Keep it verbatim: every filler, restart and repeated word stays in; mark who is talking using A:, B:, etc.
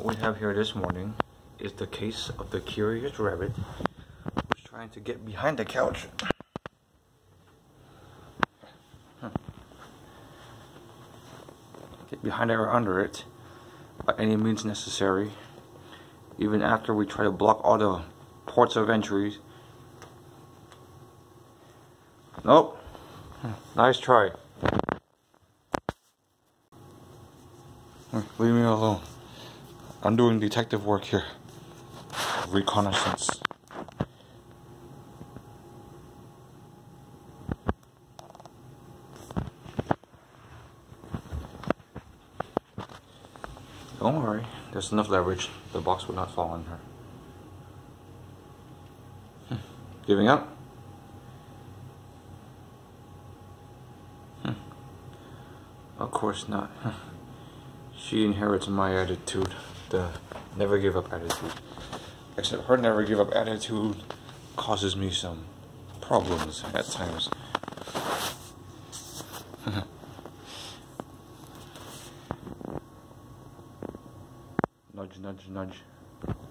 A: we have here this morning is the case of the curious rabbit who's trying to get behind the couch. Get behind it or under it by any means necessary, even after we try to block all the ports of entry. Nope. Nice try. Leave me alone. I'm doing detective work here. Reconnaissance. Don't worry, there's enough leverage. The box will not fall on her. Hmm. Giving up? Hmm. Of course not. She inherits my attitude, the never give up attitude. Except her never give up attitude causes me some problems at times. Nudge, nudge, nudge.